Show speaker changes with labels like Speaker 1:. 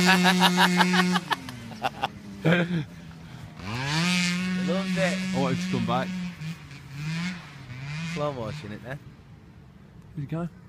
Speaker 1: Loved it.
Speaker 2: I wanted to come back.
Speaker 1: Slow motion it there.
Speaker 2: Where'd you go?